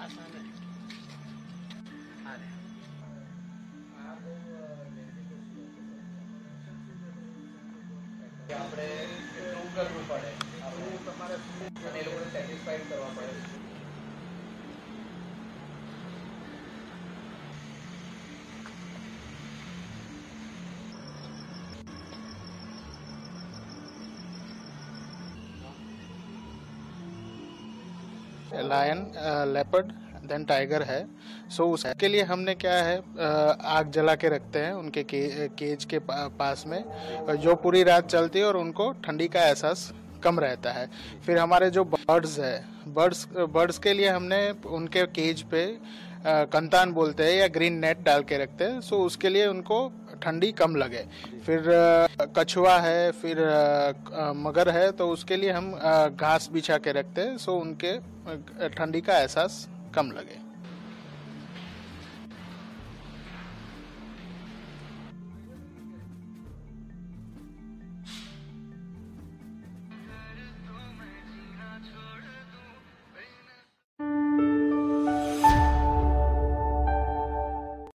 આપણે એટલું કરવું પડે, તમારે એ લોકોને સેટિસ્ફાઈડ કરવા પડે. लायन, लेपर्ड, देन टाइगर है. सो उसके लिए हमने क्या है, आग जला के रखते हैं उनके केज के पास में, जो पूरी रात चलती है और उनको ठंडी का एहसास कम रहता है. फिर हमारे जो बर्ड्स है, बर्ड्स के लिए हमने उनके केज पे कंतान बोलते हैं या ग्रीन नेट डाल के रखते हैं. सो उसके लिए उनको ठंडी कम लगे. फिर कछुआ है, फिर मगर है, तो उसके लिए हम घास बिछा के रखते हैं, सो उनके ठंडी का एहसास कम लगे.